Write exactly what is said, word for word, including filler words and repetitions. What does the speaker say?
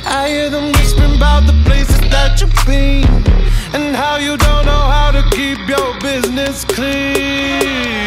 I hear them whispering about the places that you've been, and how you don't know how to keep your business clean.